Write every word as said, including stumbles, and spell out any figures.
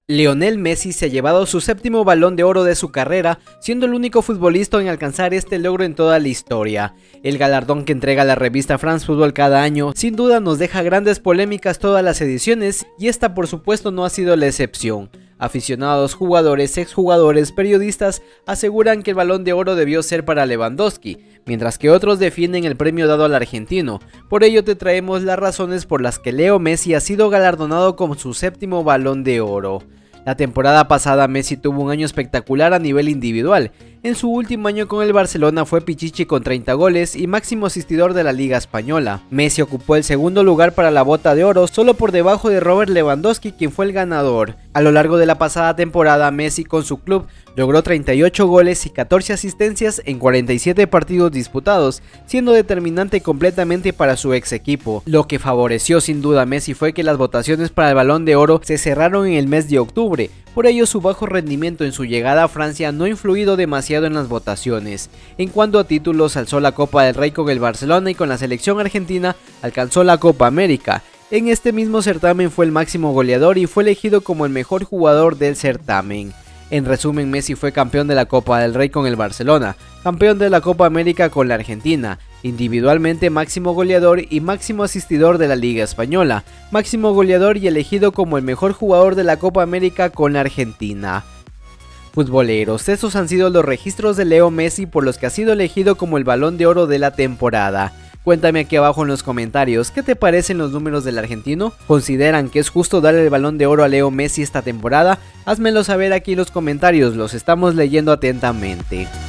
Lionel Messi se ha llevado su séptimo Balón de Oro de su carrera, siendo el único futbolista en alcanzar este logro en toda la historia. El galardón que entrega la revista France Football cada año, sin duda nos deja grandes polémicas todas las ediciones, y esta por supuesto no ha sido la excepción. Aficionados, jugadores, exjugadores, periodistas aseguran que el Balón de Oro debió ser para Lewandowski, mientras que otros defienden el premio dado al argentino. Por ello te traemos las razones por las que Leo Messi ha sido galardonado con su séptimo Balón de Oro. La temporada pasada Messi tuvo un año espectacular a nivel individual. En su último año con el Barcelona fue pichichi con treinta goles y máximo asistidor de la Liga Española. Messi ocupó el segundo lugar para la Bota de Oro, solo por debajo de Robert Lewandowski, quien fue el ganador. A lo largo de la pasada temporada, Messi con su club logró treinta y ocho goles y catorce asistencias en cuarenta y siete partidos disputados, siendo determinante completamente para su ex equipo. Lo que favoreció sin duda a Messi fue que las votaciones para el Balón de Oro se cerraron en el mes de octubre. Por ello su bajo rendimiento en su llegada a Francia no ha influido demasiado en las votaciones. En cuanto a títulos, alzó la Copa del Rey con el Barcelona y con la selección argentina alcanzó la Copa América. En este mismo certamen fue el máximo goleador y fue elegido como el mejor jugador del certamen. En resumen, Messi fue campeón de la Copa del Rey con el Barcelona, campeón de la Copa América con la Argentina, individualmente máximo goleador y máximo asistidor de la Liga Española, máximo goleador y elegido como el mejor jugador de la Copa América con la Argentina. Futboleros, estos han sido los registros de Leo Messi por los que ha sido elegido como el Balón de Oro de la temporada. Cuéntame aquí abajo en los comentarios, ¿qué te parecen los números del argentino? ¿Consideran que es justo darle el Balón de Oro a Leo Messi esta temporada? Házmelo saber aquí en los comentarios, los estamos leyendo atentamente.